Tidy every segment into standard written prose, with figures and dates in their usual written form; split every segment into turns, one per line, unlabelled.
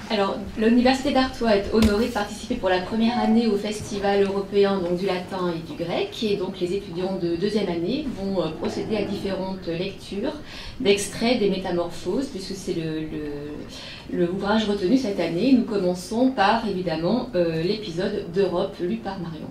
Alors, l'Université d'Artois est honorée de participer pour la première année au Festival européen donc, du latin et du grec. Et donc, les étudiants de deuxième année vont procéder à différentes lectures d'extraits des Métamorphoses, puisque c'est l'ouvrage retenu cette année. Nous commençons par, évidemment, l'épisode d'Europe lu par Marion.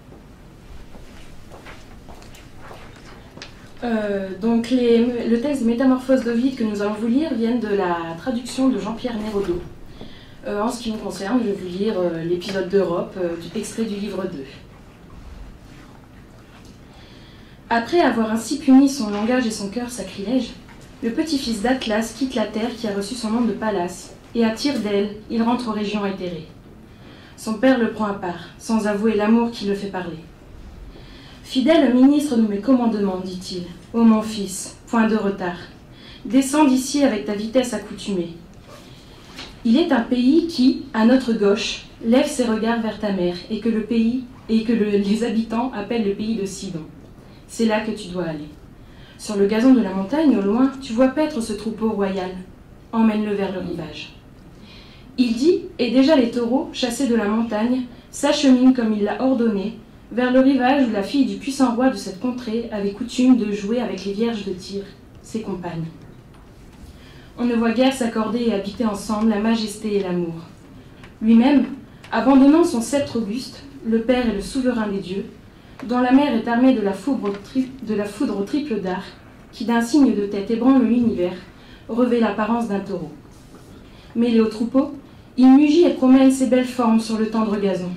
Donc le texte des Métamorphoses d'Ovide que nous allons vous lire viennent de la traduction de Jean-Pierre Néraudot. En ce qui me concerne, je vais vous lire l'épisode d'Europe, extrait du livre 2. Après avoir ainsi puni son langage et son cœur sacrilège, le petit-fils d'Atlas quitte la terre qui a reçu son nom de Pallas, et à tire d'aile, il rentre aux régions éthérées. Son père le prend à part, sans avouer l'amour qui le fait parler. Fidèle ministre de mes commandements, dit-il, ô mon fils, point de retard, descends d'ici avec ta vitesse accoutumée. Il est un pays qui, à notre gauche, lève ses regards vers ta mer et que les habitants appellent le pays de Sidon. C'est là que tu dois aller. Sur le gazon de la montagne, au loin, tu vois paître ce troupeau royal. Emmène-le vers le rivage. Il dit, et déjà les taureaux, chassés de la montagne, s'acheminent comme il l'a ordonné, vers le rivage où la fille du puissant roi de cette contrée avait coutume de jouer avec les vierges de Tyr, ses compagnes. On ne voit guère s'accorder et habiter ensemble la majesté et l'amour. Lui-même, abandonnant son sceptre auguste, le père et le souverain des dieux, dont la mère est armée de la foudre au triple dard, qui d'un signe de tête ébranle l'univers, revêt l'apparence d'un taureau. Mêlé au troupeau, il mugit et promène ses belles formes sur le tendre gazon.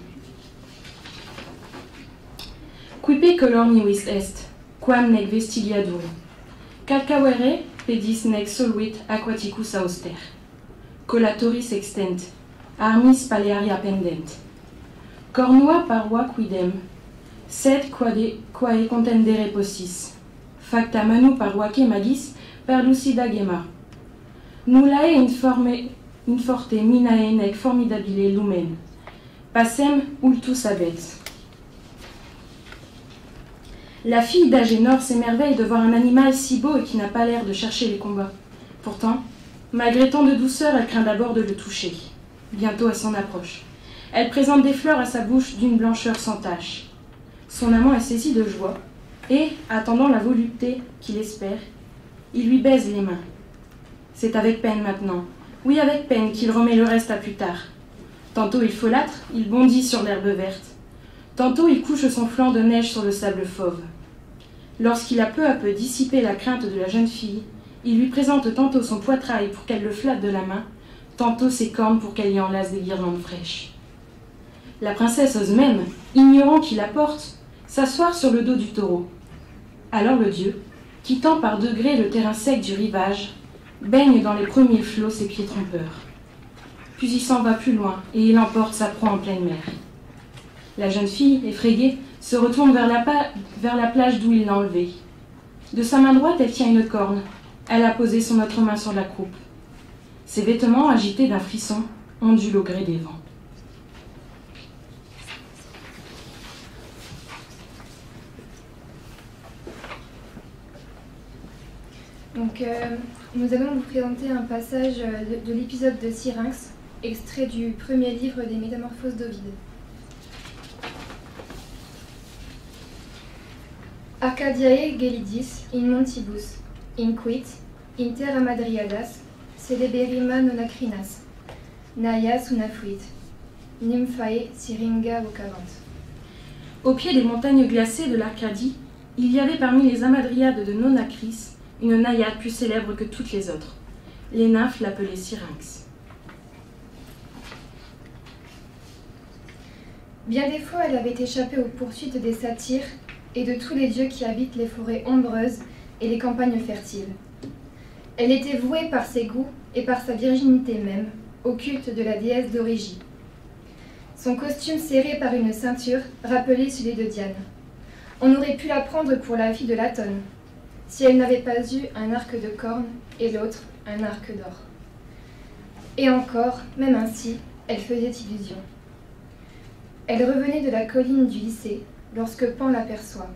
Quipe colornius est, quam nec vestigia duro. Calcavere pedis nec soluit aquaticus auster. Collatoris extent, armis palearia pendent. Cornua parua quidem, sed quae contendere possis. Facta manu parvaque magis per lucida gema. Nullae in forte minae nec formidabile lumen. Passem ultus abet. La fille d'Agénor s'émerveille de voir un animal si beau et qui n'a pas l'air de chercher les combats. Pourtant, malgré tant de douceur, elle craint d'abord de le toucher. Bientôt elle s'en approche. Elle présente des fleurs à sa bouche d'une blancheur sans tache. Son amant est saisi de joie, et, attendant la volupté qu'il espère, il lui baise les mains. C'est avec peine maintenant, oui avec peine qu'il remet le reste à plus tard. Tantôt il folâtre, il bondit sur l'herbe verte. Tantôt il couche son flanc de neige sur le sable fauve. Lorsqu'il a peu à peu dissipé la crainte de la jeune fille, il lui présente tantôt son poitrail pour qu'elle le flatte de la main, tantôt ses cornes pour qu'elle y enlace des guirlandes fraîches. La princesse ose même, ignorant qui la porte, s'asseoir sur le dos du taureau. Alors le dieu, quittant par degrés le terrain sec du rivage, baigne dans les premiers flots ses pieds trompeurs. Puis il s'en va plus loin et il emporte sa proie en pleine mer. La jeune fille, effrayée, se retourne vers la plage d'où il l'a enlevée. De sa main droite, elle tient une corne. Elle a posé son autre main sur la croupe. Ses vêtements, agités d'un frisson, ondulent au gré des vents.
Donc, nous allons vous présenter un passage de l'épisode de Syrinx, extrait du premier livre des Métamorphoses d'Ovide. Arcadiae gelidis in montibus, inquit, inter amadriadas, celeberrima nonacrinas, naias unafuit, nymphae syringa vocavant.
Au pied des montagnes glacées de l'Arcadie, il y avait parmi les amadriades de Nonacris une naïade plus célèbre que toutes les autres. Les nymphes l'appelaient Syrinx.
Bien des fois, elle avait échappé aux poursuites des satyres et de tous les dieux qui habitent les forêts ombreuses et les campagnes fertiles. Elle était vouée par ses goûts et par sa virginité même au culte de la déesse d'Origie. Son costume serré par une ceinture rappelait celui de Diane. On aurait pu la prendre pour la fille de Latone, si elle n'avait pas eu un arc de corne et l'autre un arc d'or. Et encore, même ainsi, elle faisait illusion. Elle revenait de la colline du lycée, lorsque Pan l'aperçoit.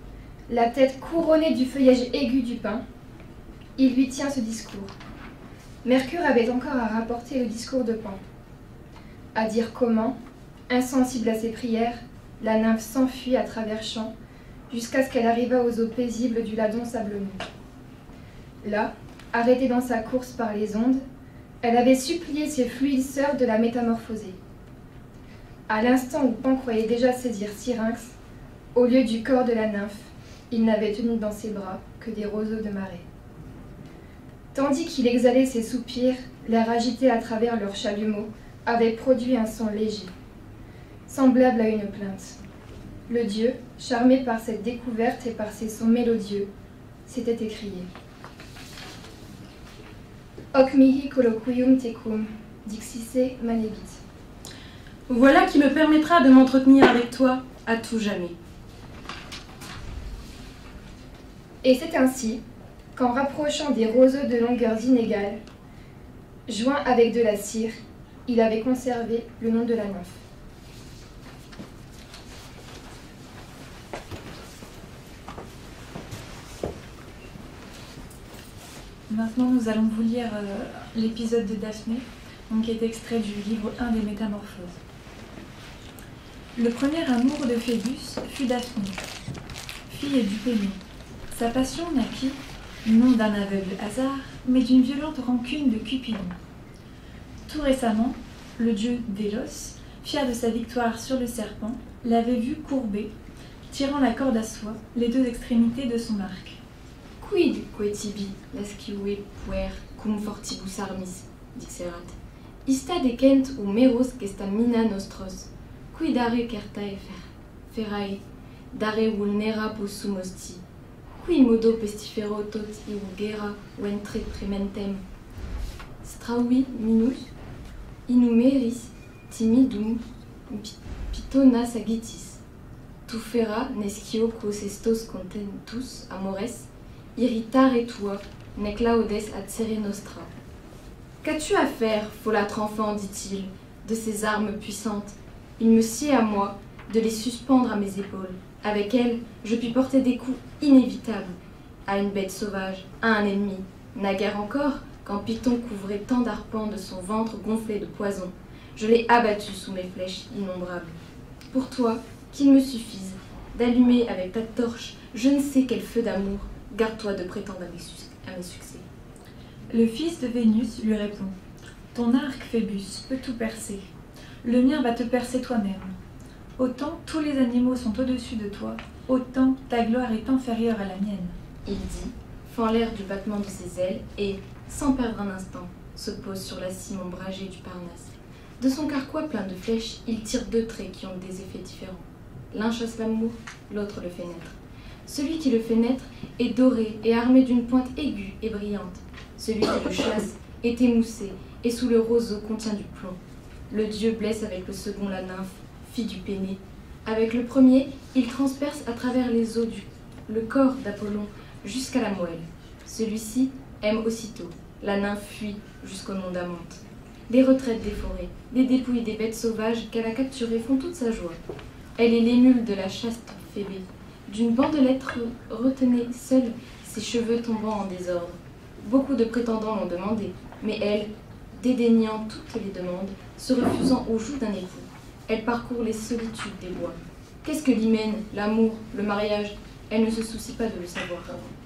La tête couronnée du feuillage aigu du pin, il lui tient ce discours. Mercure avait encore à rapporter le discours de Pan. À dire comment, insensible à ses prières, la nymphe s'enfuit à travers champs, jusqu'à ce qu'elle arrivât aux eaux paisibles du Ladon sablonneux. Là, arrêtée dans sa course par les ondes, elle avait supplié ses fluides sœurs de la métamorphoser. À l'instant où Pan croyait déjà saisir Syrinx, au lieu du corps de la nymphe, il n'avait tenu dans ses bras que des roseaux de marée. Tandis qu'il exhalait ses soupirs, l'air agité à travers leurs chalumeaux avait produit un son léger, semblable à une plainte. Le dieu, charmé par cette découverte et par ses sons mélodieux, s'était écrié. Hoc mihi colloquium tecum, dixisse manebit.
Voilà qui me permettra de m'entretenir avec toi à tout jamais.
Et c'est ainsi qu'en rapprochant des roseaux de longueurs inégales, joints avec de la cire, il avait conservé le nom de la nymphe.
Maintenant, nous allons vous lire l'épisode de Daphné, qui est extrait du livre 1 des Métamorphoses. Le premier amour de Phébus fut Daphné, fille du Pélion. Sa passion naquit, non d'un aveugle hasard, mais d'une violente rancune de Cupidon. Tout récemment, le dieu Délos, fier de sa victoire sur le serpent, l'avait vu courber, tirant la corde à soie, les deux extrémités de son arc.
Quid quetibi lascive puer cum fortibus armis, dixerat. Ista decent meros gesta mina nostros, qui dare certae ferae, dare vulnera possum hosti, qui modo pestifero tot iugera ventre trementem. Straui minus, inumeris timidum pitona sagitis, tufera nescio quos estos contentus amores, irritare tua, nec laudes ad sere nostra. Qu'as-tu à faire, folâtre enfant, dit-il, de ces armes puissantes? Il me sied à moi de les suspendre à mes épaules. Avec elles, je puis porter des coups inévitables à une bête sauvage, à un ennemi. Naguère encore, quand Python couvrait tant d'arpents de son ventre gonflé de poison, je l'ai abattu sous mes flèches innombrables. Pour toi, qu'il me suffise d'allumer avec ta torche je ne sais quel feu d'amour, garde-toi de prétendre à mes succès.
Le fils de Vénus lui répond. Ton arc, Phébus, peut tout percer. Le mien va te percer toi-même. Autant tous les animaux sont au-dessus de toi, autant ta gloire est inférieure à la mienne.
Il dit, fend l'air du battement de ses ailes et, sans perdre un instant, se pose sur la cime ombragée du Parnasse. De son carquois plein de flèches, il tire deux traits qui ont des effets différents. L'un chasse l'amour, l'autre le fait naître. Celui qui le fait naître est doré et armé d'une pointe aiguë et brillante. Celui qui le chasse est émoussé et sous le roseau contient du plomb. Le dieu blesse avec le second la nymphe, fille du Péné. Avec le premier, il transperce à travers les os le corps d'Apollon jusqu'à la moelle. Celui-ci aime aussitôt. La nymphe fuit jusqu'au nom d'Amante. Des retraites des forêts, des dépouilles des bêtes sauvages qu'elle a capturées font toute sa joie. Elle est l'émule de la chaste Phébé. D'une bandelette retenait seule ses cheveux tombant en désordre. Beaucoup de prétendants l'ont demandé, mais elle, dédaignant toutes les demandes, se refusant aux joues d'un époux, elle parcourt les solitudes des bois. Qu'est-ce que l'hymen, l'amour, le mariage? Elle ne se soucie pas de le savoir.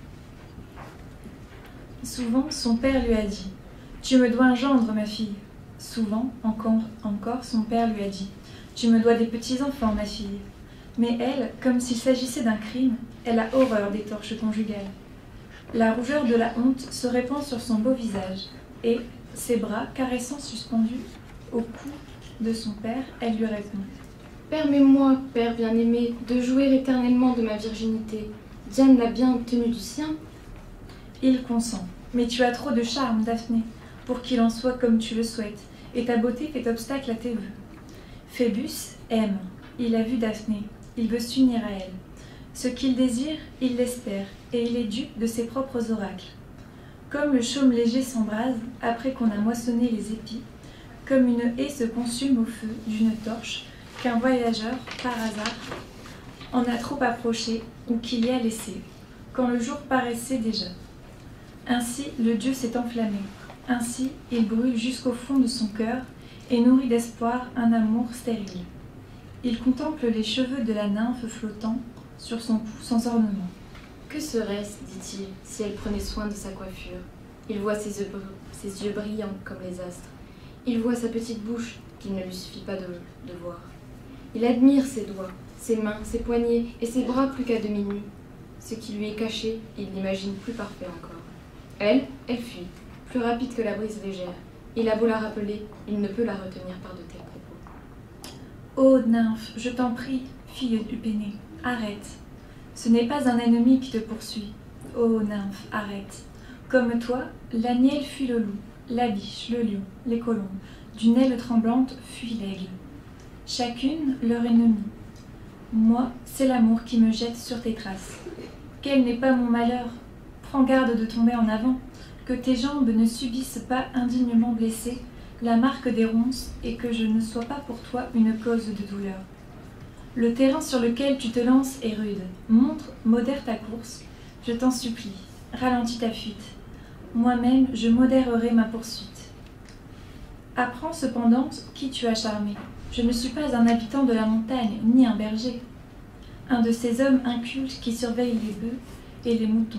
Souvent, son père lui a dit « Tu me dois un gendre, ma fille ». Souvent, encore, son père lui a dit « Tu me dois des petits-enfants, ma fille ». Mais elle, comme s'il s'agissait d'un crime, elle a horreur des torches conjugales. La rougeur de la honte se répand sur son beau visage, et, ses bras caressant suspendus au cou de son père, elle lui répond.
Permets-moi, père bien-aimé, de jouir éternellement de ma virginité. Diane l'a bien obtenue du sien.
Il consent. Mais tu as trop de charme, Daphné, pour qu'il en soit comme tu le souhaites, et ta beauté fait obstacle à tes vœux. Phébus aime. Il a vu Daphné. Il veut s'unir à elle. Ce qu'il désire, il l'espère, et il est dupe de ses propres oracles. Comme le chaume léger s'embrase après qu'on a moissonné les épis, comme une haie se consume au feu d'une torche qu'un voyageur, par hasard, en a trop approché ou qu'il y a laissé, quand le jour paraissait déjà. Ainsi, le dieu s'est enflammé. Ainsi, il brûle jusqu'au fond de son cœur et nourrit d'espoir un amour stérile. Il contemple les cheveux de la nymphe flottant sur son cou sans ornement.
Que serait-ce, dit-il, si elle prenait soin de sa coiffure? Il voit ses yeux brillants comme les astres. Il voit sa petite bouche qu'il ne lui suffit pas de voir. Il admire ses doigts, ses mains, ses poignets et ses bras plus qu'à demi nus. Ce qui lui est caché, il l'imagine plus parfait encore. Elle fuit, plus rapide que la brise légère. Il a beau la rappeler, il ne peut la retenir par de tels propos.
Ô nymphe, je t'en prie, fille du Péné, arrête. Ce n'est pas un ennemi qui te poursuit. Ô nymphe, arrête. Comme toi, l'agnelle fuit le loup, la biche, le lion, les colombes. D'une aile tremblante fuit l'aigle. Chacune leur ennemie. Moi, c'est l'amour qui me jette sur tes traces. Quel n'est pas mon malheur? Prends garde de tomber en avant, que tes jambes ne subissent pas indignement blessées la marque des ronces et que je ne sois pas pour toi une cause de douleur. Le terrain sur lequel tu te lances est rude. Modère ta course, je t'en supplie. Ralentis ta fuite. Moi-même, je modérerai ma poursuite. Apprends cependant qui tu as charmé. Je ne suis pas un habitant de la montagne, ni un berger. Un de ces hommes incultes qui surveillent les bœufs et les moutons.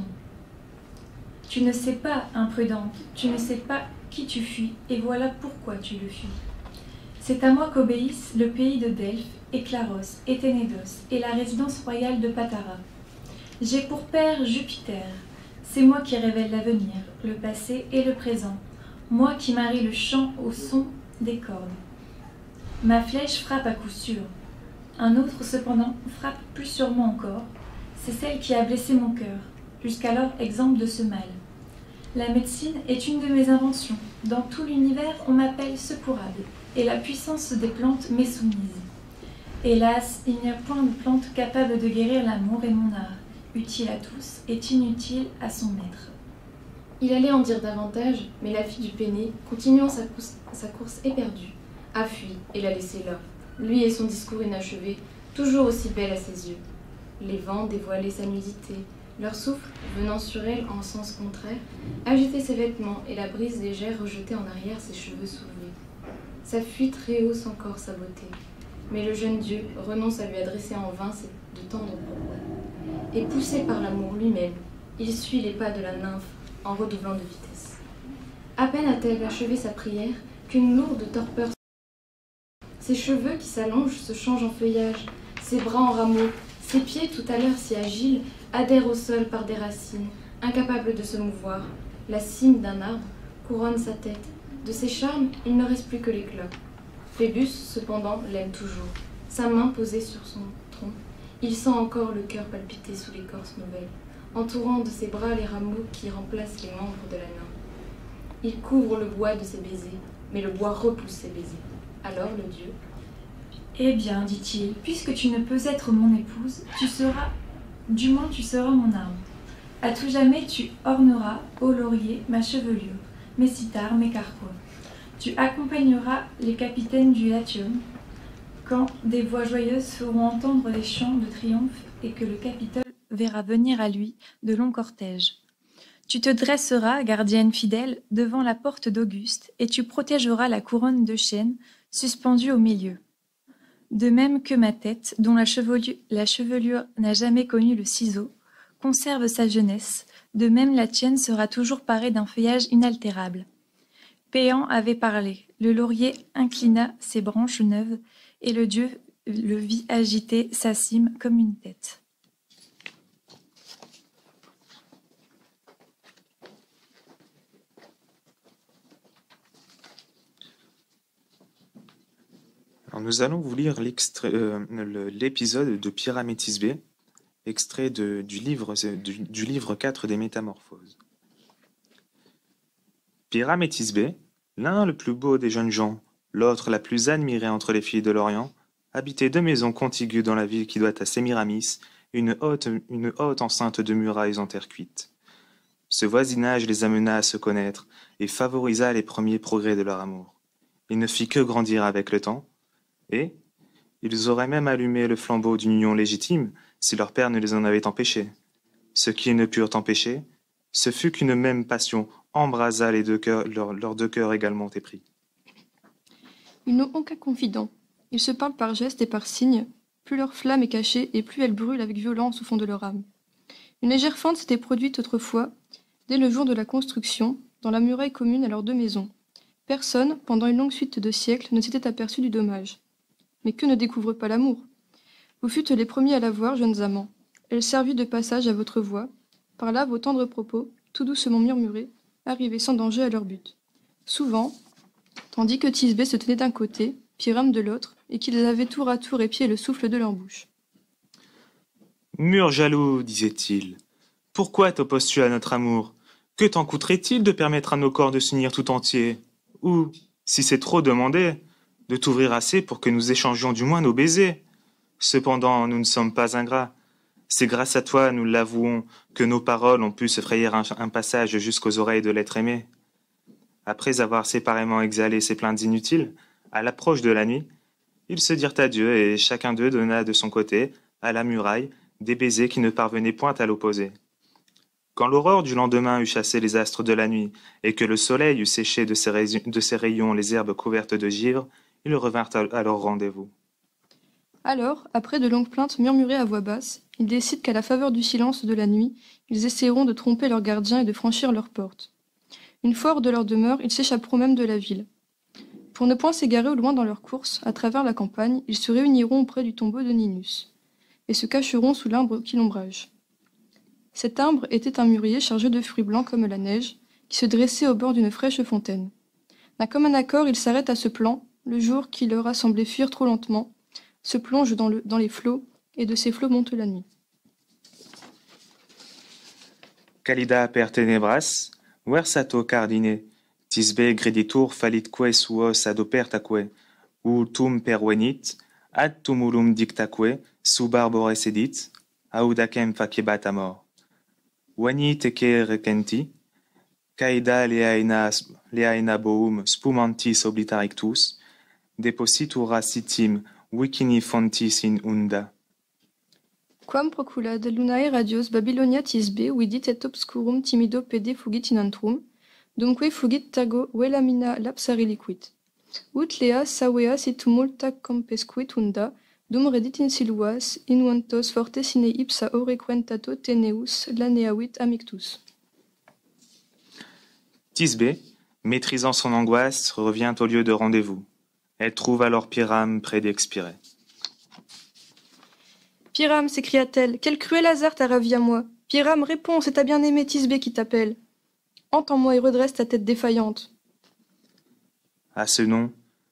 Tu ne sais pas, imprudente, tu ne sais pas qui tu fuis, et voilà pourquoi tu le fuis. C'est à moi qu'obéissent le pays de Delphes, et Claros, et Ténédos, et la résidence royale de Patara. J'ai pour père Jupiter. C'est moi qui révèle l'avenir, le passé et le présent. Moi qui marie le chant au son des cordes. Ma flèche frappe à coup sûr. Un autre, cependant, frappe plus sûrement encore. C'est celle qui a blessé mon cœur, jusqu'alors exempt de ce mal. La médecine est une de mes inventions. Dans tout l'univers, on m'appelle secourable, et la puissance des plantes m'est soumise. Hélas, il n'y a point de plante capable de guérir l'amour et mon art, utile à tous, est inutile à son maître.
Il allait en dire davantage, mais la fille du Péné, continuant sa course éperdue, a fui et l'a laissé là, lui et son discours inachevé, toujours aussi belle à ses yeux. Les vents dévoilaient sa nudité, leur souffle, venant sur elle en sens contraire, agitait ses vêtements et la brise légère rejetait en arrière ses cheveux soulevés. Sa fuite rehausse encore sa beauté, mais le jeune dieu renonce à lui adresser en vain de tendres propos. Et poussé par l'amour lui-même, il suit les pas de la nymphe en redoublant de vitesse. À peine a-t-elle achevé sa prière qu'une lourde torpeur. Ses cheveux qui s'allongent se changent en feuillage, ses bras en rameaux, ses pieds tout à l'heure si agiles adhèrent au sol par des racines, incapables de se mouvoir. La cime d'un arbre couronne sa tête. De ses charmes, il ne reste plus que l'éclat. Phébus, cependant, l'aime toujours. Sa main posée sur son tronc, il sent encore le cœur palpiter sous l'écorce nouvelle, entourant de ses bras les rameaux qui remplacent les membres de la nymphe. Il couvre le bois de ses baisers, mais le bois repousse ses baisers. Alors le dieu...
Eh bien, dit-il, puisque tu ne peux être mon épouse, tu seras mon arme. À tout jamais, tu orneras, ô laurier, ma chevelure, mes cithars, mes carquois. Tu accompagneras les capitaines du Latium, quand des voix joyeuses feront entendre les chants de triomphe et que le Capitole verra venir à lui de longs cortèges. Tu te dresseras, gardienne fidèle, devant la porte d'Auguste, et tu protégeras la couronne de chêne suspendue au milieu. De même que ma tête, dont la chevelure n'a jamais connu le ciseau, conserve sa jeunesse, de même la tienne sera toujours parée d'un feuillage inaltérable. Péan avait parlé, le laurier inclina ses branches neuves, et le dieu le vit agiter sa cime comme une tête.
Alors nous allons vous lire l'épisode de Pyraméthys-B, extrait du livre 4 des Métamorphoses. Pyraméthys-B, l'un le plus beau des jeunes gens, l'autre la plus admirée entre les filles de l'Orient, habitait 2 maisons contiguës dans la ville qui doit à Sémiramis, une haute enceinte de murailles en terre cuite. Ce voisinage les amena à se connaître et favorisa les premiers progrès de leur amour. Il ne fit que grandir avec le temps, et ils auraient même allumé le flambeau d'une union légitime si leur père ne les en avait empêchés. Ce qu'ils ne purent empêcher, ce fut qu'une même passion embrasa leurs deux cœurs également épris.
Ils n'ont aucun confident. Ils se parlent par gestes et par signes. Plus leur flamme est cachée et plus elle brûle avec violence au fond de leur âme. Une légère fente s'était produite autrefois, dès le jour de la construction, dans la muraille commune à leurs deux maisons. Personne, pendant une longue suite de siècles, ne s'était aperçu du dommage. Mais que ne découvre pas l'amour? Vous fûtes les premiers à la voir, jeunes amants. Elle servit de passage à votre voix. Par là, vos tendres propos, tout doucement murmurés, arrivaient sans danger à leur but. Souvent, tandis que Thisbé se tenait d'un côté, Pyrame de l'autre, et qu'ils avaient tour à tour épié le souffle de leur bouche.
« Mur jaloux, disait-il, pourquoi t'opposes-tu à notre amour? Que t'en coûterait-il de permettre à nos corps de s'unir tout entiers? Ou, si c'est trop demandé, de t'ouvrir assez pour que nous échangions du moins nos baisers? Cependant, nous ne sommes pas ingrats. C'est grâce à toi, nous l'avouons, que nos paroles ont pu se frayer un passage jusqu'aux oreilles de l'être aimé. » Après avoir séparément exhalé ces plaintes inutiles, à l'approche de la nuit, ils se dirent adieu et chacun d'eux donna de son côté, à la muraille, des baisers qui ne parvenaient point à l'opposer. Quand l'aurore du lendemain eut chassé les astres de la nuit et que le soleil eut séché de ses rayons les herbes couvertes de givre, ils revinrent à leur rendez-vous.
Alors, après de longues plaintes murmurées à voix basse, ils décident qu'à la faveur du silence de la nuit, ils essaieront de tromper leurs gardiens et de franchir leurs portes. Une fois hors de leur demeure, ils s'échapperont même de la ville. Pour ne point s'égarer au loin dans leur course, à travers la campagne, ils se réuniront auprès du tombeau de Ninus, et se cacheront sous l'arbre qui l'ombrage. Cet arbre était un mûrier chargé de fruits blancs comme la neige, qui se dressait au bord d'une fraîche fontaine. D'un commun accord, ils s'arrêtent à ce plan, le jour qui leur a semblé fuir trop lentement, se plonge dans les flots, et de ces flots monte la nuit.
Calida per tenebras, versato cardine, Thisbé greditur falitque suos adopertaque, tum pervenit, ad tumulum dictaque, sub arbore sedit, audacem facebat amor. Veni tece recenti, caeda leaena boum spumantis oblitarictus, depositura sitim vicini fontis in unda.
Quam proculad lunae radios Babylonia Thisbé vidit et obscurum timido pede fugit in antrum, dumque fugit tago velamina lapsari liquid. Ut lea savea sit multa compesquit unda, dum redit in siluas, inventos forte sine ipsa orequentato teneus laneavit amictus.
Thisbé, maîtrisant son angoisse, revient au lieu de rendez-vous. Elle trouve alors Pyrame près d'expirer.
Pyrame, s'écria-t-elle, quel cruel hasard t'a ravi à moi. Pyrame, réponds, c'est ta bien-aimée Thisbé qui t'appelle. Entends-moi et redresse ta tête défaillante.
À ce nom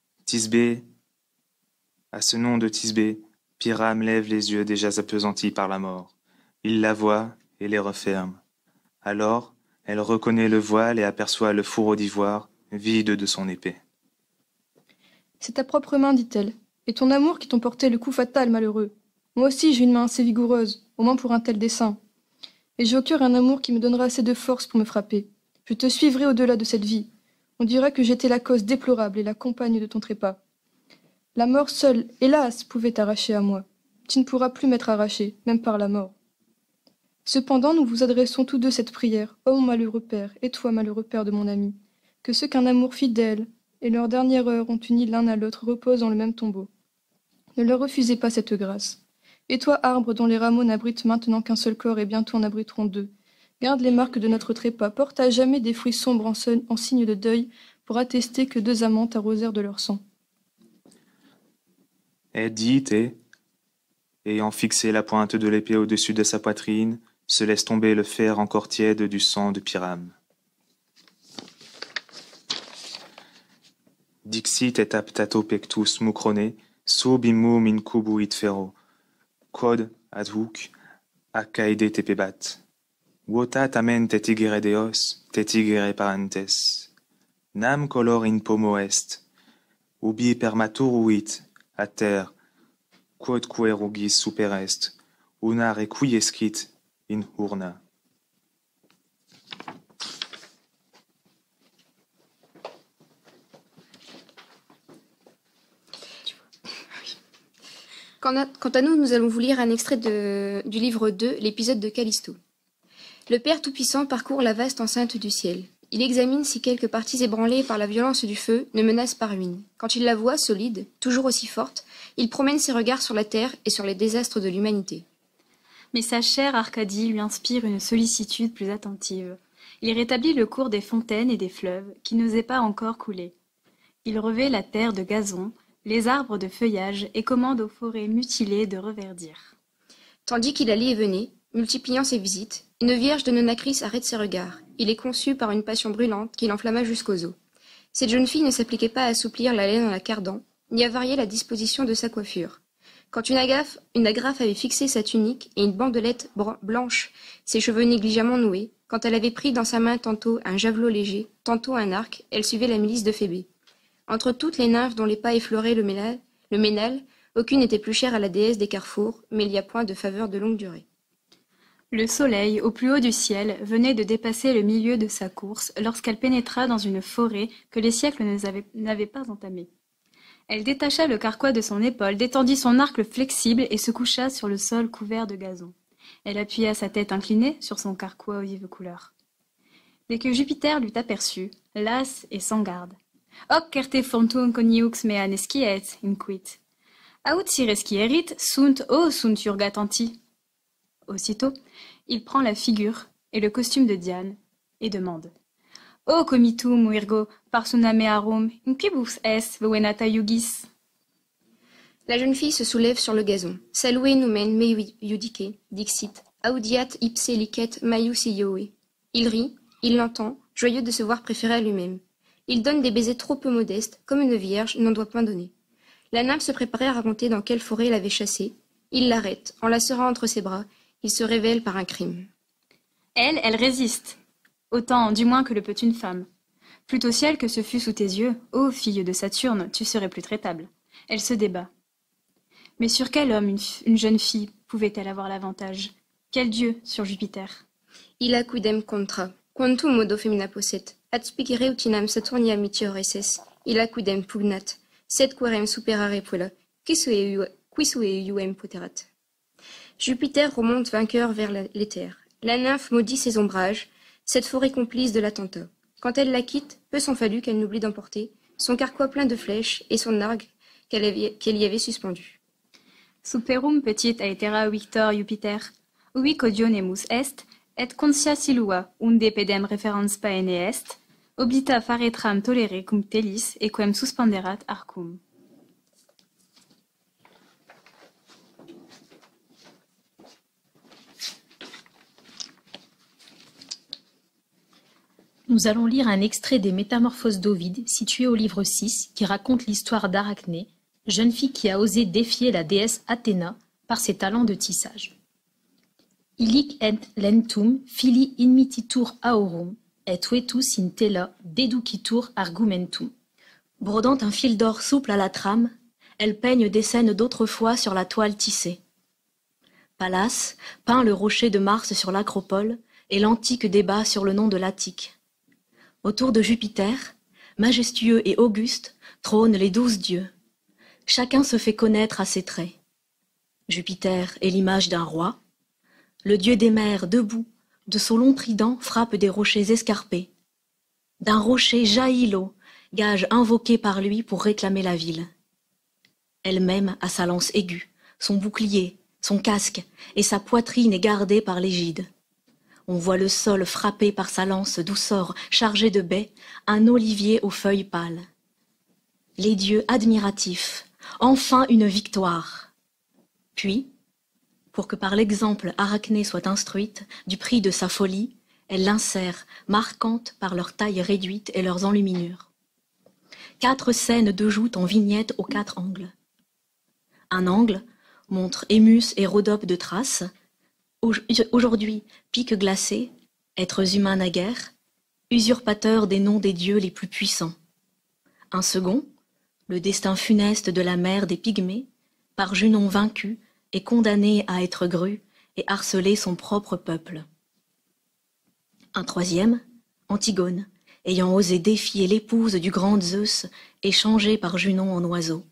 de Thisbé, Pyrame lève les yeux déjà appesantis par la mort. Il la voit et les referme. Alors, elle reconnaît le voile et aperçoit le fourreau d'ivoire, vide de son épée.
C'est ta propre main, dit-elle, et ton amour qui t'ont porté le coup fatal, malheureux. Moi aussi j'ai une main assez vigoureuse, au moins pour un tel dessein. Et j'ai au cœur un amour qui me donnera assez de force pour me frapper. Je te suivrai au-delà de cette vie. On dira que j'étais la cause déplorable et la compagne de ton trépas. La mort seule, hélas, pouvait t'arracher à moi. Tu ne pourras plus m'être arraché, même par la mort. Cependant, nous vous adressons tous deux cette prière, ô mon malheureux père, et toi, malheureux père de mon ami, que ceux qu'un amour fidèle et leur dernière heure ont unis l'un à l'autre reposent dans le même tombeau. Ne leur refusez pas cette grâce. Et toi, arbre dont les rameaux n'abritent maintenant qu'un seul corps et bientôt en abriteront deux, garde les marques de notre trépas, porte à jamais des fruits sombres en signe de deuil pour attester que deux amants t'arrosèrent de leur sang.
Elle dit et, ayant fixé la pointe de l'épée au-dessus de sa poitrine, se laisse tomber le fer encore tiède du sang de Pyrame. Dixit et aptato pectus mucrone, sub immum incubuit ferro, quod ad huc accaede tepebat. Vota tamen tetigere deos, tetigere parentes. Nam color in pomo est, ubi permaturuit a terre, quodque rugis super est, una requiescit in urna.
Quant à nous, nous allons vous lire un extrait du livre 2, l'épisode de Callisto. Le Père Tout-Puissant parcourt la vaste enceinte du ciel. Il examine si quelques parties ébranlées par la violence du feu ne menacent pas ruine. Quand il la voit, solide, toujours aussi forte, il promène ses regards sur la terre et sur les désastres de l'humanité.
Mais sa chère Arcadie lui inspire une sollicitude plus attentive. Il rétablit le cours des fontaines et des fleuves qui n'osaient pas encore couler. Il revêt la terre de gazon, les arbres de feuillage et commande aux forêts mutilées de reverdir.
Tandis qu'il allait et venait, multipliant ses visites, une vierge de Nonacris arrête ses regards. Il est conçu par une passion brûlante qui l'enflamma jusqu'aux os. Cette jeune fille ne s'appliquait pas à assouplir la laine en la cardant, ni à varier la disposition de sa coiffure. Quand une agrafe avait fixé sa tunique et une bandelette blanche ses cheveux négligemment noués, quand elle avait pris dans sa main tantôt un javelot léger, tantôt un arc, elle suivait la milice de Phébé. Entre toutes les nymphes dont les pas effleuraient le ménal, aucune n'était plus chère à la déesse des carrefours, mais il n'y a point de faveur de longue durée.
Le soleil, au plus haut du ciel, venait de dépasser le milieu de sa course lorsqu'elle pénétra dans une forêt que les siècles n'avaient pas entamée. Elle détacha le carquois de son épaule, détendit son arc flexible et se coucha sur le sol couvert de gazon. Elle appuya sa tête inclinée sur son carquois aux vives couleurs. Dès que Jupiter l'eut aperçue, lasse et sans garde. « Hoc certe fontum coniux mea nesciet, inquit. Aut sirescierit, sunt urgatanti. » Aussitôt, il prend la figure et le costume de Diane et demande « O comitum virgo parsuna mearum, in quibus es venata iugis ?»
La jeune fille se soulève sur le gazon. « Salue numen me iudice, dixit, audiat ipse licet maius ioe. » Il rit, il l'entend, joyeux de se voir préféré à lui-même. Il donne des baisers trop peu modestes, comme une vierge n'en doit point donner. La nymphe se préparait à raconter dans quelle forêt elle avait chassé. Il l'arrête, en la serrant entre ses bras. Il se révèle par un crime.
Elle résiste, autant du moins que le peut une femme. Plût au ciel que ce fût sous tes yeux, ô fille de Saturne, tu serais plus traitable. Elle se débat. Mais sur quel homme une jeune fille pouvait-elle avoir l'avantage? Quel dieu sur Jupiter?
Illa quidem contra, quantum modo femina posset, ad spicere utinam Saturnia meteor esses, illa quidem pugnat, sed querem superare puella, quisue iuem poterat. Jupiter remonte vainqueur vers l'éther. La nymphe maudit ses ombrages, cette forêt complice de l'attentat. Quand elle la quitte, peu s'en fallut qu'elle n'oublie d'emporter son carquois plein de flèches et son argue qu'elle y avait suspendu.
Superum petit aetera victor Jupiter, ubi codionemus est, et consia silua, unde pedem referens paene est, oblita faretram tolere cum telis, et quem suspenderat arcum.
Nous allons lire un extrait des Métamorphoses d'Ovide, situé au livre 6, qui raconte l'histoire d'Arachné, jeune fille qui a osé défier la déesse Athéna par ses talents de tissage. Illic et lentum fili inmititur aorum, et vetus in tela deducitur argumentum. Brodant un fil d'or souple à la trame, elle peigne des scènes d'autrefois sur la toile tissée. Pallas peint le rocher de Mars sur l'Acropole et l'antique débat sur le nom de l'Attique. Autour de Jupiter, majestueux et auguste, trônent les 12 dieux. Chacun se fait connaître à ses traits. Jupiter est l'image d'un roi. Le dieu des mers, debout, de son long trident, frappe des rochers escarpés. D'un rocher jaillit l'eau, gage invoqué par lui pour réclamer la ville. Elle-même a sa lance aiguë, son bouclier, son casque, et sa poitrine est gardée par l'égide. On voit le sol frappé par sa lance d'où sort, chargé de baies, un olivier aux feuilles pâles. Les dieux admiratifs, enfin une victoire. Puis, pour que par l'exemple Arachné soit instruite du prix de sa folie, elle l'insère, marquantes par leur taille réduite et leurs enluminures. 4 scènes de joutes en vignettes aux 4 angles. Un angle montre Émus et Rhodope de Thrace, aujourd'hui pics glacés, êtres humains naguère, usurpateurs des noms des dieux les plus puissants. Un second, le destin funeste de la mère des Pygmées, par Junon vaincu et condamné à être grue et harceler son propre peuple. Un troisième, Antigone, ayant osé défier l'épouse du grand Zeus et changée par Junon en oiseau.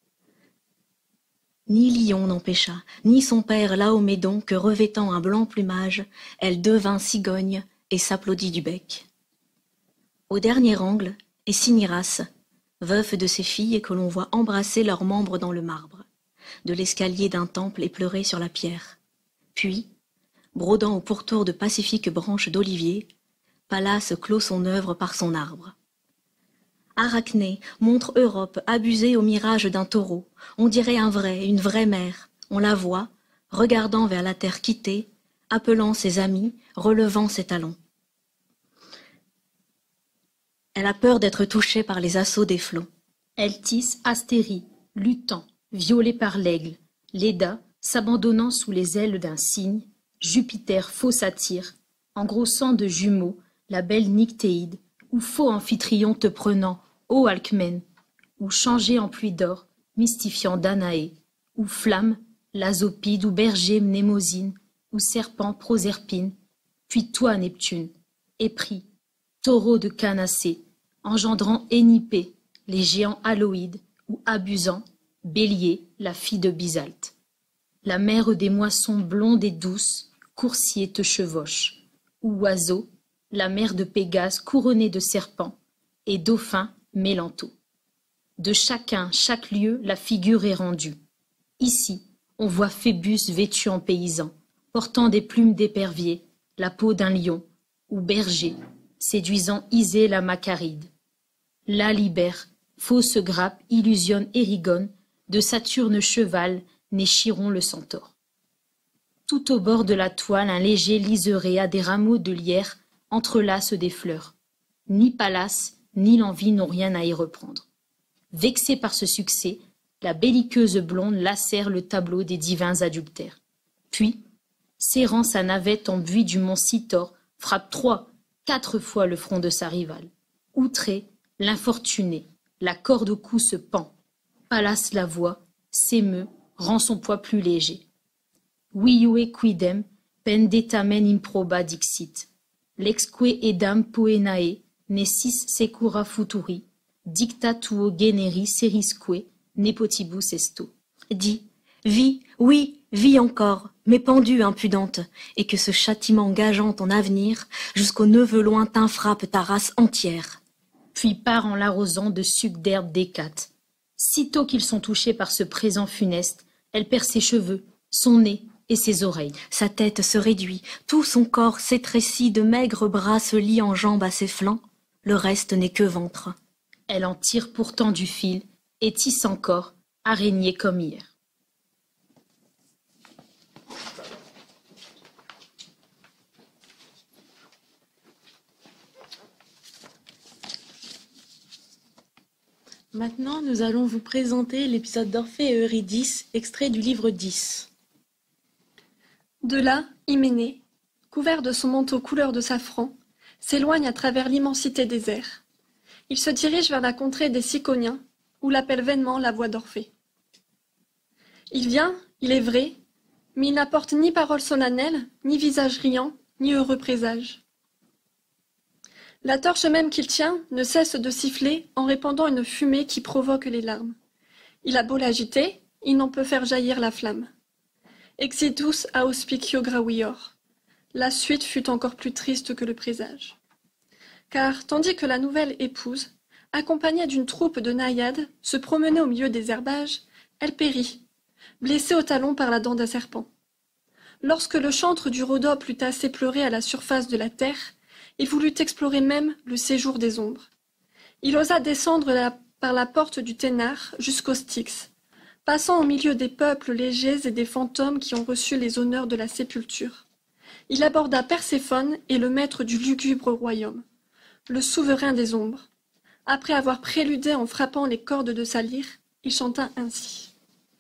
Ni Lion n'empêcha, ni son père Laomédon que revêtant un blanc plumage, elle devint cigogne et s'applaudit du bec.
Au dernier angle est Cinyras, veuf de ses filles que l'on voit embrasser leurs membres dans le marbre, de l'escalier d'un temple éploré sur la pierre. Puis, brodant au pourtour de pacifiques branches d'olivier, Pallas clôt son œuvre par son arbre. Arachné montre Europe abusée au mirage d'un taureau. On dirait une vraie mère. On la voit, regardant vers la terre quittée, appelant ses amis, relevant ses talons. Elle a peur d'être touchée par les assauts des flots.
Elle tisse Astérie, luttant, violée par l'aigle, Léda, s'abandonnant sous les ailes d'un cygne, Jupiter faux satyre, engrossant de jumeaux la belle Nyctéide, ou faux Amphitryon te prenant, ô Alcmène, ou changé en pluie d'or, mystifiant Danaé, ou flamme, l'Azopide, ou berger Mnémosyne, ou serpent Proserpine, puis toi Neptune, épris, taureau de Canacée, engendrant Énipée, les géants Aloïdes, ou abusant, Bélier, la fille de Bisalte. La mère des moissons blondes et douces, coursier te chevauche, ou oiseau, la mère de Pégase couronnée de serpents, et dauphin Mélanto. De chacun, chaque lieu, la figure est rendue. Ici, on voit Phébus vêtu en paysan, portant des plumes d'épervier, la peau d'un lion, ou berger, séduisant Isée la Macaride. Là Libère, fausse grappe, illusionne Érigone, de Saturne cheval, né Chiron le centaure. Tout au bord de la toile, un léger liseré à des rameaux de lierre entrelace des fleurs. Ni Pallas, ni l'envie n'ont rien à y reprendre. Vexée par ce succès, la belliqueuse blonde lacère le tableau des divins adultères. Puis, serrant sa navette en buis du mont Citor, frappe 3, 4 fois le front de sa rivale. Outré, l'infortuné, la corde au cou se pend. Pallas la voit, s'émeut, rend son poids plus léger. Viue quidem, pendetamen improba dixit. Lexque edam poenae, nescis secura futuri, dicta tuo generi serisque, nepotibus esto. Dis, vis, oui, vis encore, mais pendue impudente, et que ce châtiment gageant ton avenir, jusqu'au neveu lointain frappe ta race entière. Puis part en l'arrosant de sucs d'herbe décate. Sitôt qu'ils sont touchés par ce présent funeste, elle perd ses cheveux, son nez et ses oreilles. Sa tête se réduit, tout son corps s'étrécit, de maigres bras se lient en jambes à ses flancs, le reste n'est que ventre. Elle en tire pourtant du fil, et tisse encore, araignée comme hier.
Maintenant, nous allons vous présenter l'épisode d'Orphée et Eurydice, extrait du livre 10.
De là, Hyménée, couvert de son manteau couleur de safran, s'éloigne à travers l'immensité des airs. Il se dirige vers la contrée des Ciconiens, où l'appelle vainement la voix d'Orphée. Il vient, il est vrai, mais il n'apporte ni parole solennelle, ni visage riant, ni heureux présage. La torche même qu'il tient ne cesse de siffler en répandant une fumée qui provoque les larmes. Il a beau l'agiter, il n'en peut faire jaillir la flamme. Exitus auspicio gravior. La suite fut encore plus triste que le présage. Car, tandis que la nouvelle épouse, accompagnée d'une troupe de naïades, se promenait au milieu des herbages, elle périt, blessée au talon par la dent d'un serpent. Lorsque le chantre du Rhodope eut assez pleuré à la surface de la terre, il voulut explorer même le séjour des ombres. Il osa descendre par la porte du Ténare jusqu'au Styx, passant au milieu des peuples légers et des fantômes qui ont reçu les honneurs de la sépulture. Il aborda Perséphone et le maître du lugubre royaume, le souverain des ombres. Après avoir préludé en frappant les cordes de sa lyre, il chanta ainsi.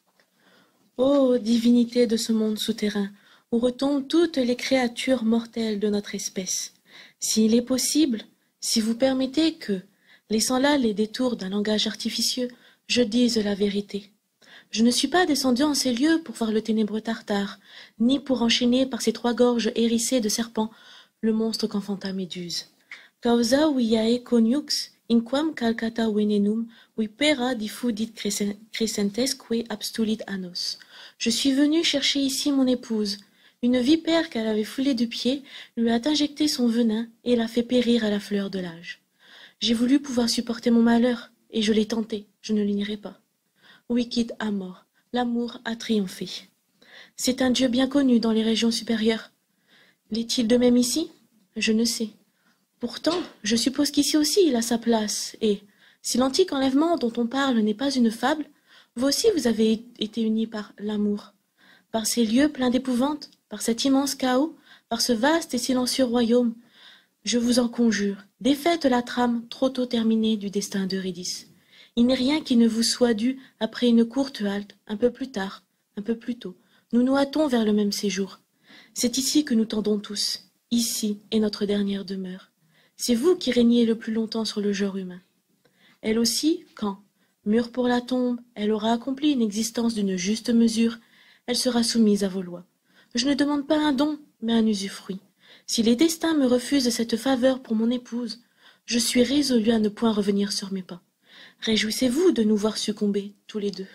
Ô divinité de ce monde souterrain, où retombent toutes les créatures mortelles de notre espèce, s'il est possible, si vous permettez que, laissant là les détours d'un langage artificieux, je dise la vérité. Je ne suis pas descendu en ces lieux pour voir le ténébreux Tartare, ni pour enchaîner par ses 3 gorges hérissées de serpents le monstre qu'enfanta Méduse. Causa viae coniux, inquam calcata venenum, vipera diffudit crescentesque abstulit annos. Je suis venu chercher ici mon épouse. Une vipère qu'elle avait foulée du pied lui a injecté son venin et l'a fait périr à la fleur de l'âge. J'ai voulu pouvoir supporter mon malheur, et je l'ai tenté, je ne le nierai pas. Wicked Amor, l'amour a triomphé. C'est un dieu bien connu dans les régions supérieures. L'est-il de même ici? Je ne sais. Pourtant, je suppose qu'ici aussi il a sa place, et, si l'antique enlèvement dont on parle n'est pas une fable, vous aussi vous avez été unis par l'amour. Par ces lieux pleins d'épouvante, par cet immense chaos, par ce vaste et silencieux royaume, je vous en conjure, défaites la trame trop tôt terminée du destin d'Eurydice. Il n'est rien qui ne vous soit dû après une courte halte, un peu plus tard, un peu plus tôt. Nous nous hâtons vers le même séjour. C'est ici que nous tendons tous. Ici est notre dernière demeure. C'est vous qui régnez le plus longtemps sur le genre humain. Elle aussi, quand, mûre pour la tombe, elle aura accompli une existence d'une juste mesure, elle sera soumise à vos lois. Je ne demande pas un don, mais un usufruit. Si les destins me refusent cette faveur pour mon épouse, je suis résolue à ne point revenir sur mes pas. Réjouissez-vous de nous voir succomber, tous les deux.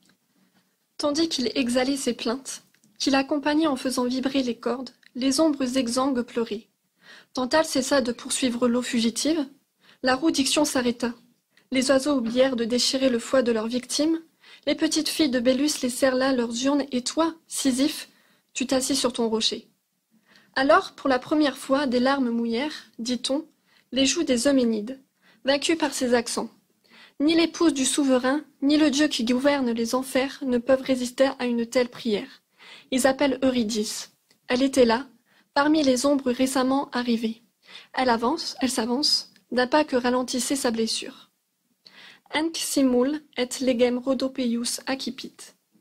Tandis qu'il exhalait ses plaintes, qu'il accompagnait en faisant vibrer les cordes, les ombres exsangues pleuraient. Tantale cessa de poursuivre l'eau fugitive, la roue d'Ixion s'arrêta. Les oiseaux oublièrent de déchirer le foie de leurs victimes, les petites filles de Bélus laissèrent là leurs urnes, et toi, Sisyphe, tu t'assis sur ton rocher. Alors, pour la première fois, des larmes mouillèrent, dit-on, les joues des Euménides, vaincus par ces accents. Ni l'épouse du souverain, ni le dieu qui gouverne les enfers ne peuvent résister à une telle prière. Ils appellent Eurydice. Elle était là, parmi les ombres récemment arrivées. Elle s'avance, d'un pas que ralentissait sa blessure. Enc simul et legem rhodopeius accipit.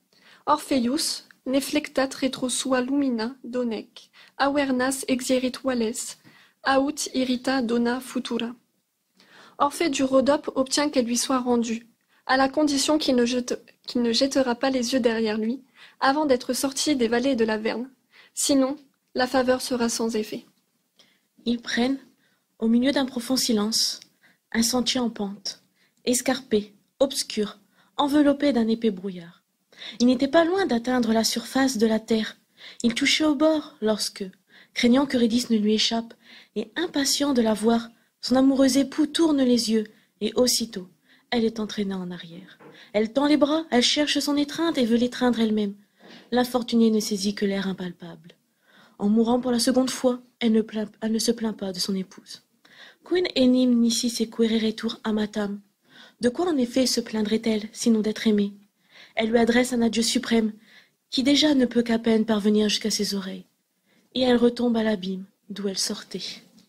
Orpheus, neflectat retro sua lumina donec, avernas exierit vales, aut irrita dona futura. Orphée du Rhodope obtient qu'elle lui soit rendue, à la condition qu'il ne jettera pas les yeux derrière lui, avant d'être sorti des vallées de l'Averne. Sinon, la faveur sera sans effet.
Ils prennent, au milieu d'un profond silence, un sentier en pente, escarpé, obscur, enveloppé d'un épais brouillard. Il n'était pas loin d'atteindre la surface de la terre. Il touchait au bord lorsque, craignant qu'Eurydice ne lui échappe, et impatient de la voir, son amoureux époux tourne les yeux, et aussitôt, elle est entraînée en arrière. Elle tend les bras, elle cherche son étreinte et veut l'étreindre elle-même. L'infortunée ne saisit que l'air impalpable. En mourant pour la seconde fois, elle ne se plaint pas de son épouse. Quin enim nisi sequereretur amatam. De quoi en effet se plaindrait-elle, sinon d'être aimée? Elle lui adresse un adieu suprême, qui déjà ne peut qu'à peine parvenir jusqu'à ses oreilles. Et elle retombe à l'abîme, d'où elle sortait.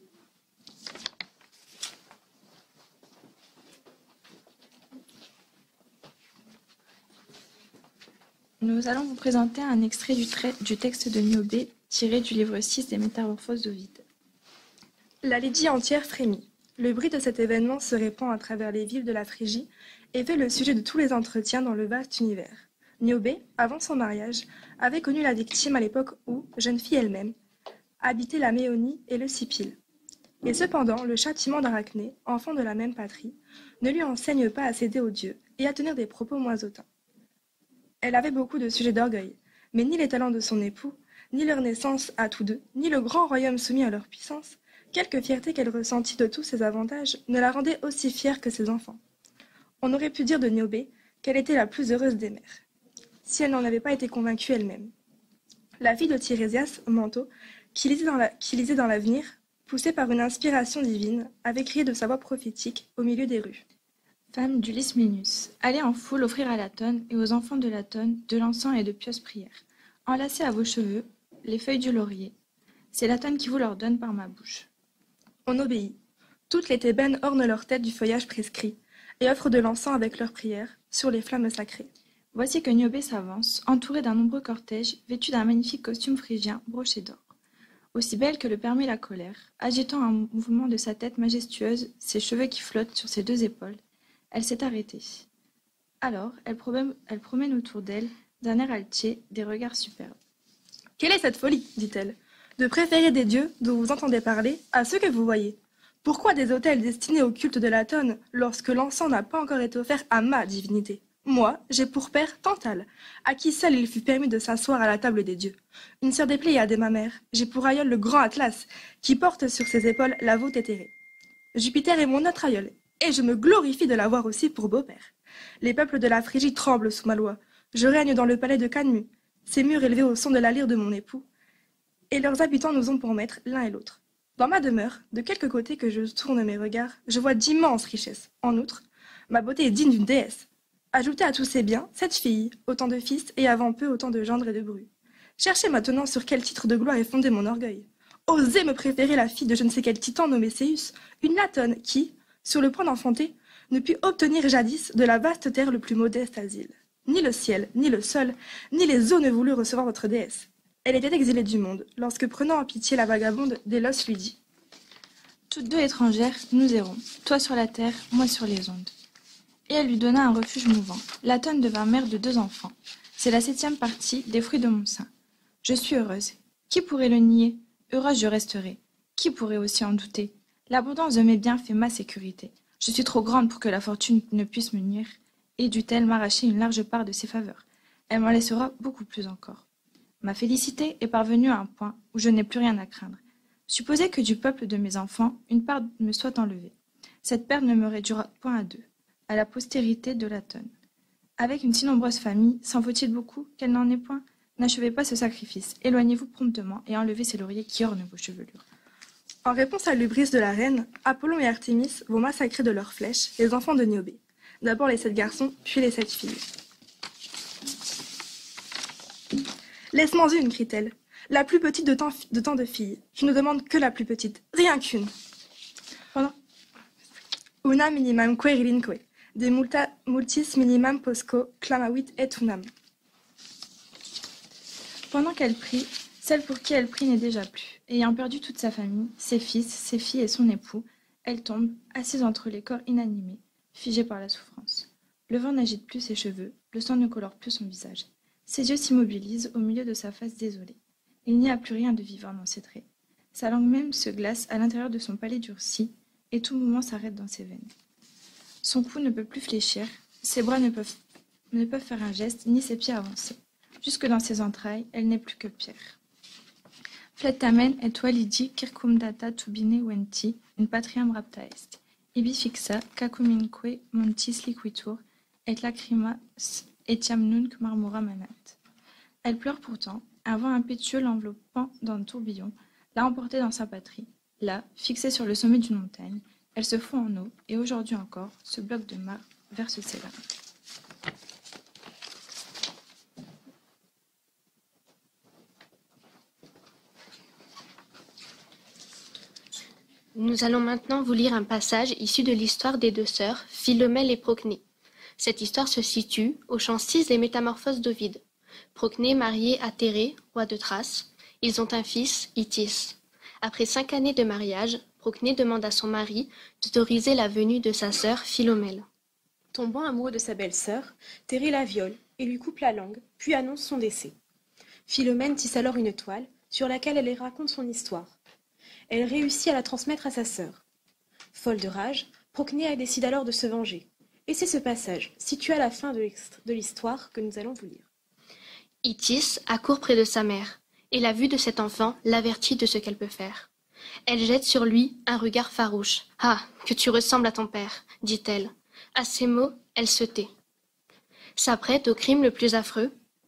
Nous allons vous présenter un extrait du texte de Niobé, tiré du livre 6 des Métamorphoses d'Ovide.
La Lydie entière frémit. Le bruit de cet événement se répand à travers les villes de la Phrygie et fait le sujet de tous les entretiens dans le vaste univers. Niobé, avant son mariage, avait connu la victime à l'époque où, jeune fille elle-même, habitait la Méonie et le Sipyle. Et cependant, le châtiment d'Arachné, enfant de la même patrie, ne lui enseigne pas à céder aux dieux et à tenir des propos moins hautains. Elle avait beaucoup de sujets d'orgueil, mais ni les talents de son époux, ni leur naissance à tous deux, ni le grand royaume soumis à leur puissance, quelque fierté qu'elle ressentit de tous ces avantages, ne la rendait aussi fière que ses enfants. On aurait pu dire de Niobé qu'elle était la plus heureuse des mères, si elle n'en avait pas été convaincue elle-même. La fille de Tirésias, Manto, qui lisait dans l'avenir, poussée par une inspiration divine, avait crié de sa voix prophétique au milieu des rues.
Femme d'Ulysse Minus, allez en foule offrir à Latone et aux enfants de Latone de l'encens et de pieuses prières. Enlacez à vos cheveux les feuilles du laurier. C'est Latone qui vous leur donne par ma bouche.
On obéit. Toutes les Thébaines ornent leur tête du feuillage prescrit et offrent de l'encens avec leurs prières sur les flammes sacrées.
Voici que Niobé s'avance, entourée d'un nombreux cortège, vêtue d'un magnifique costume phrygien broché d'or. Aussi belle que le permet la colère, agitant un mouvement de sa tête majestueuse, ses cheveux qui flottent sur ses deux épaules, elle s'est arrêtée. Alors, elle promène autour d'elle, d'un air altier, des regards superbes.
« Quelle est cette folie, dit-elle, de préférer des dieux dont vous entendez parler à ceux que vous voyez? Pourquoi des autels destinés au culte de Latone lorsque l'encens n'a pas encore été offert à ma divinité? Moi, j'ai pour père Tantale, à qui seul il fut permis de s'asseoir à la table des dieux. Une sœur des Pléiades est ma mère. J'ai pour aïeul le grand Atlas, qui porte sur ses épaules la voûte éthérée. Jupiter est mon autre aïeul, et je me glorifie de l'avoir aussi pour beau-père. Les peuples de la Phrygie tremblent sous ma loi. Je règne dans le palais de Canmu, ces murs élevés au son de la lyre de mon époux, et leurs habitants nous ont pour maîtres l'un et l'autre. Dans ma demeure, de quelque côté que je tourne mes regards, je vois d'immenses richesses. En outre, ma beauté est digne d'une déesse. Ajoutez à tous ces biens 7 filles, autant de fils, et avant peu autant de gendres et de brus. Cherchez maintenant sur quel titre de gloire est fondé mon orgueil. Osez me préférer la fille de je ne sais quel titan nommé Céus, une Latone qui, sur le point d'enfanter, ne put obtenir jadis de la vaste terre le plus modeste asile. Ni le ciel, ni le sol, ni les eaux ne voulurent recevoir votre déesse. Elle était exilée du monde, lorsque prenant en pitié la vagabonde, Délos lui dit «
Toutes deux étrangères, nous errons, toi sur la terre, moi sur les ondes. » Et elle lui donna un refuge mouvant. Latone devint mère de 2 enfants. C'est la 7e partie des fruits de mon sein. Je suis heureuse. Qui pourrait le nier? Heureuse je resterai. Qui pourrait aussi en douter? L'abondance de mes biens fait ma sécurité. Je suis trop grande pour que la fortune ne puisse me nuire. Et dut-elle m'arracher une large part de ses faveurs? Elle m'en laissera beaucoup plus encore. Ma félicité est parvenue à un point où je n'ai plus rien à craindre. Supposez que du peuple de mes enfants, une part me soit enlevée. Cette perte ne me réduira point à 2, à la postérité de Latone. Avec une si nombreuse famille, s'en faut-il beaucoup qu'elle n'en ait point? N'achevez pas ce sacrifice, éloignez-vous promptement et enlevez ces lauriers qui ornent vos chevelures.
En réponse à l'hubris de la reine, Apollon et Artémis vont massacrer de leurs flèches les enfants de Niobé. D'abord les 7 garçons, puis les 7 filles. « Laisse-m'en une, crie-t-elle. La plus petite de tant de filles. Je ne demande que la plus petite, rien qu'une. Una minimam querilinque, de multis minimam posco, clamavit et unam. »
Pendant qu'elle prie, celle pour qui elle prie n'est déjà plus. Ayant perdu toute sa famille, ses fils, ses filles et son époux, elle tombe, assise entre les corps inanimés, figée par la souffrance. Le vent n'agite plus ses cheveux, le sang ne colore plus son visage. Ses yeux s'immobilisent au milieu de sa face désolée. Il n'y a plus rien de vivant dans ses traits. Sa langue même se glace à l'intérieur de son palais durci, et tout mouvement s'arrête dans ses veines. Son cou ne peut plus fléchir, ses bras ne peuvent faire un geste, ni ses pieds avancer. Jusque dans ses entrailles, elle n'est plus que pierre. Fletamen et toalidi circum data tubine venti, in patriam rapta est. Ibi fixa, cacuminque montis liquitur, et lacrimas etiam nunc marmora manat. Elle pleure pourtant, un vent impétueux l'enveloppant dans le tourbillon, l'a emportée dans sa patrie. Là, fixée sur le sommet d'une montagne, elle se fond en eau, et aujourd'hui encore, ce bloc de marbre verse ses larmes.
Nous allons maintenant vous lire un passage issu de l'histoire des 2 sœurs, Philomèle et Procné. Cette histoire se situe au chant 6 des Métamorphoses d'Ovide. Procné marié à Thérée, roi de Thrace. Ils ont un fils, Itis. Après 5 années de mariage, Procné demande à son mari d'autoriser la venue de sa sœur Philomèle.
Tombant amoureux de sa belle-sœur, Thérée la viole et lui coupe la langue, puis annonce son décès. Philomèle tisse alors une toile sur laquelle elle raconte son histoire. Elle réussit à la transmettre à sa sœur. Folle de rage, Procné décide alors de se venger. Et c'est ce passage, situé à la fin de l'histoire, que nous allons vous lire.
Itis accourt près de sa mère, et la vue de cet enfant l'avertit de ce qu'elle peut faire. Elle jette sur lui un regard farouche. « Ah, que tu ressembles à ton père !» dit-elle. À ces mots, elle se tait. S'apprête au crime le plus affreux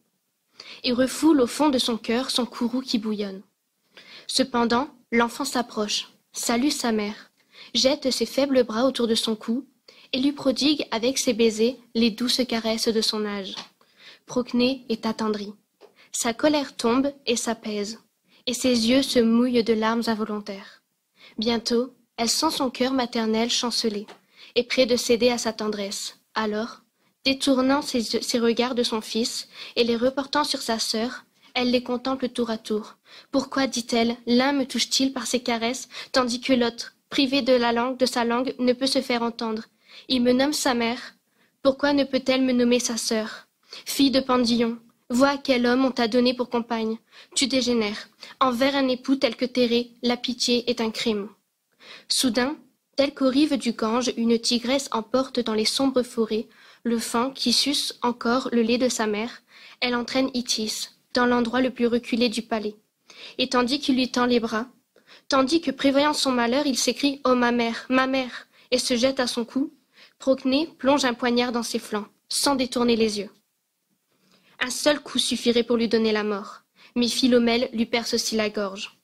et refoule au fond de son cœur son courroux qui bouillonne. Cependant, l'enfant s'approche, salue sa mère, jette ses faibles bras autour de son cou et lui prodigue avec ses baisers les douces caresses de son âge. Procné est attendri. Sa colère tombe et s'apaise, et ses yeux se mouillent de larmes involontaires. Bientôt, elle sent son cœur maternel chanceler, et près de céder à sa tendresse. Alors, détournant ses regards de son fils et les reportant sur sa sœur, elle les contemple tour à tour. Pourquoi, dit-elle, l'un me touche-t-il par ses caresses, tandis que l'autre, privé de sa langue, ne peut se faire entendre? Il me nomme sa mère. Pourquoi ne peut-elle me nommer sa sœur? Fille de Pandillon, vois quel homme on t'a donné pour compagne. Tu dégénères. Envers un époux tel que Thérée, la pitié est un crime. Soudain, tel qu'aux rives du Gange, une tigresse emporte dans les sombres forêts le faon qui suce encore le lait de sa mère, elle entraîne Itis dans l'endroit le plus reculé du palais. Et tandis qu'il lui tend les bras, Tandis que, prévoyant son malheur, il s'écrie « Oh ma mère !» et se jette à son cou. Procné plonge un poignard dans ses flancs, sans détourner les yeux. Un seul coup suffirait pour lui donner la mort, mais Philomèle lui perce aussi la gorge.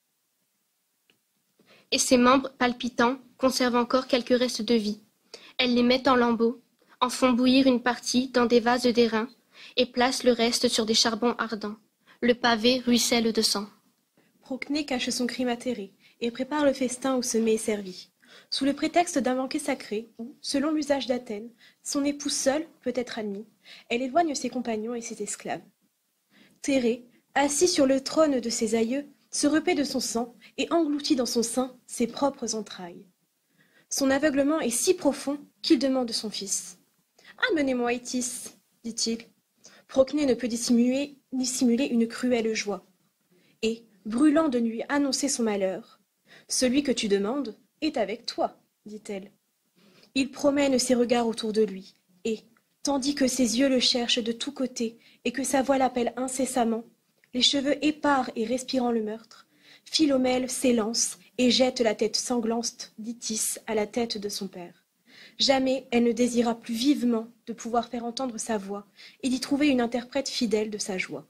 Et ses membres palpitants conservent encore quelques restes de vie. Elle les met en lambeaux, en font bouillir une partie dans des vases d'airain et place le reste sur des charbons ardents. Le pavé ruisselle de sang.
Procné cache son crime atterré et prépare le festin où ce mets est servi, sous le prétexte d'un banquet sacré où, selon l'usage d'Athènes, son époux seul peut être admis. Elle éloigne ses compagnons et ses esclaves. Thérée, assis sur le trône de ses aïeux, se repaît de son sang et engloutit dans son sein ses propres entrailles. Son aveuglement est si profond qu'il demande son fils. « Amenez-moi Itis, dit-il. Procné ne peut dissimuler une cruelle joie. Et, brûlant de lui annoncer son malheur, « Celui que tu demandes est avec toi, dit-elle. Il promène ses regards autour de lui, et, tandis que ses yeux le cherchent de tous côtés et que sa voix l'appelle incessamment, les cheveux épars et respirant le meurtre, Philomèle s'élance et jette la tête sanglante d'Itis à la tête de son père. Jamais elle ne désira plus vivement de pouvoir faire entendre sa voix et d'y trouver une interprète fidèle de sa joie.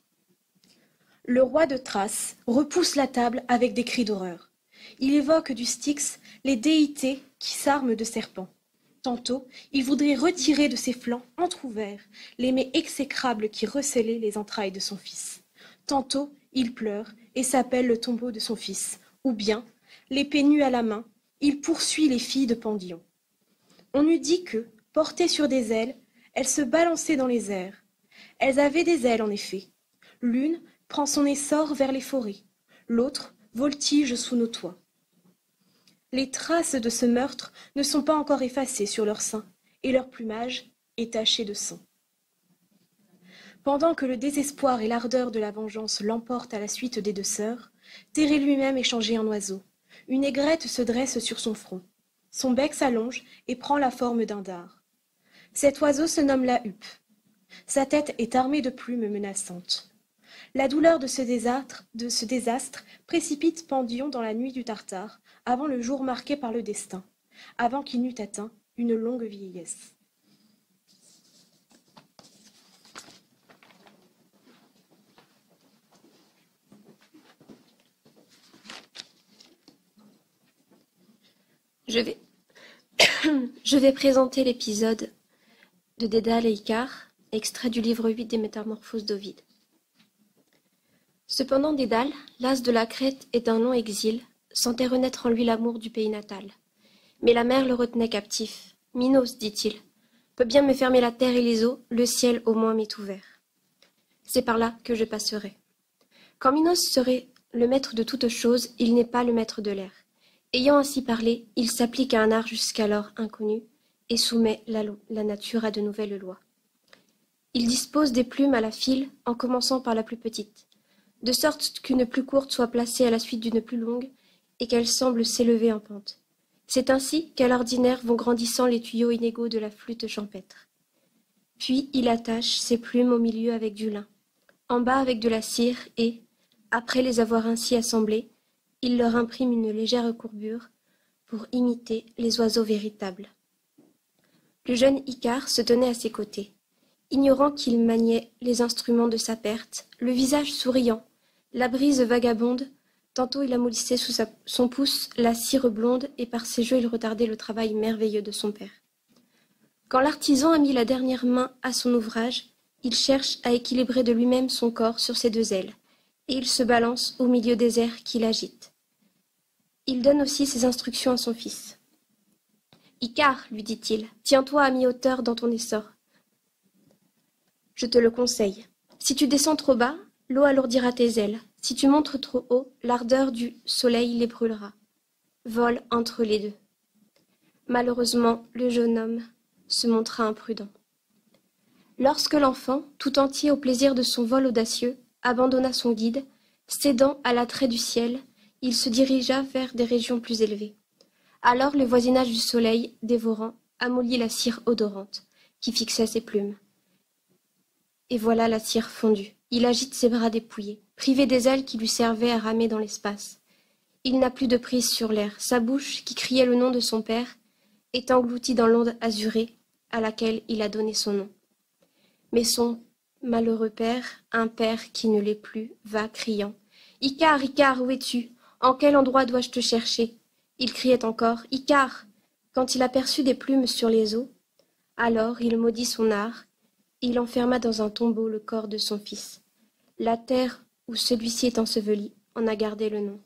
Le roi de Thrace repousse la table avec des cris d'horreur. Il évoque du Styx les déités qui s'arment de serpents. Tantôt, il voudrait retirer de ses flancs entr'ouverts les mets exécrables qui recelaient les entrailles de son fils. Tantôt, il pleure et s'appelle le tombeau de son fils, ou bien, l'épée nue à la main, il poursuit les filles de Pandion. On eût dit que, portées sur des ailes, elles se balançaient dans les airs. Elles avaient des ailes, en effet. L'une prend son essor vers les forêts, l'autre voltige sous nos toits. Les traces de ce meurtre ne sont pas encore effacées sur leur sein, et leur plumage est taché de sang. Pendant que le désespoir et l'ardeur de la vengeance l'emportent à la suite des deux sœurs, Thérée lui-même est changé en oiseau. Une aigrette se dresse sur son front. Son bec s'allonge et prend la forme d'un dard. Cet oiseau se nomme la huppe. Sa tête est armée de plumes menaçantes. La douleur de ce désastre précipite Pandion dans la nuit du Tartare, avant le jour marqué par le destin, avant qu'il n'eût atteint une longue vieillesse.
Je vais présenter l'épisode de Dédale et Icare, extrait du livre 8 des Métamorphoses d'Ovide. Cependant Dédale, las de la Crète et d'un long exil, sentait renaître en lui l'amour du pays natal. Mais la mer le retenait captif. « Minos, dit-il, peut bien me fermer la terre et les eaux, le ciel au moins m'est ouvert. C'est par là que je passerai. » Quand Minos serait le maître de toutes choses, il n'est pas le maître de l'air. Ayant ainsi parlé, il s'applique à un art jusqu'alors inconnu et soumet la nature à de nouvelles lois. Il dispose des plumes à la file en commençant par la plus petite, de sorte qu'une plus courte soit placée à la suite d'une plus longue et qu'elle semble s'élever en pente. C'est ainsi qu'à l'ordinaire vont grandissant les tuyaux inégaux de la flûte champêtre. Puis il attache ses plumes au milieu avec du lin, en bas avec de la cire et, après les avoir ainsi assemblées, il leur imprime une légère courbure pour imiter les oiseaux véritables. Le jeune Icare se tenait à ses côtés, ignorant qu'il maniait les instruments de sa perte, le visage souriant, la brise vagabonde, tantôt il amollissait sous son pouce la cire blonde et par ses jeux il retardait le travail merveilleux de son père. Quand l'artisan a mis la dernière main à son ouvrage, il cherche à équilibrer de lui-même son corps sur ses deux ailes, et il se balance au milieu des airs qui l'agitent. Il donne aussi ses instructions à son fils. « Icare, lui dit-il, tiens-toi à mi-hauteur dans ton essor. Je te le conseille. Si tu descends trop bas, l'eau alourdira tes ailes. Si tu montes trop haut, l'ardeur du soleil les brûlera. Vole entre les deux. » Malheureusement, le jeune homme se montra imprudent. Lorsque l'enfant, tout entier au plaisir de son vol audacieux, abandonna son guide, cédant à l'attrait du ciel, il se dirigea vers des régions plus élevées. Alors le voisinage du soleil, dévorant, amollit la cire odorante, qui fixait ses plumes. Et voilà la cire fondue. Il agite ses bras dépouillés, privé des ailes qui lui servaient à ramer dans l'espace. Il n'a plus de prise sur l'air. Sa bouche, qui criait le nom de son père, est engloutie dans l'onde azurée à laquelle il a donné son nom. Mais son malheureux père, un père qui ne l'est plus, va criant. « Icare, Icare, où es-tu? En quel endroit dois-je te chercher ?» Il criait encore « Icare !» quand il aperçut des plumes sur les eaux. Alors il maudit son art, il enferma dans un tombeau le corps de son fils. La terre où celui-ci est enseveli en a gardé le nom.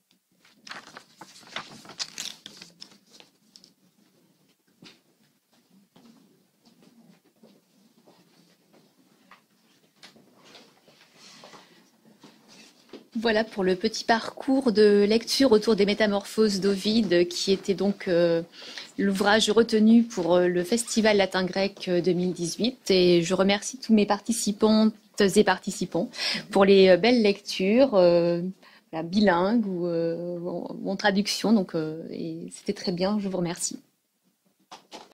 Voilà pour le petit parcours de lecture autour des Métamorphoses d'Ovide, qui était donc l'ouvrage retenu pour le Festival Latin-Grec 2018. Et je remercie tous mes participantes et participants pour les belles lectures, bilingues ou en traduction. Donc, et c'était très bien, je vous remercie.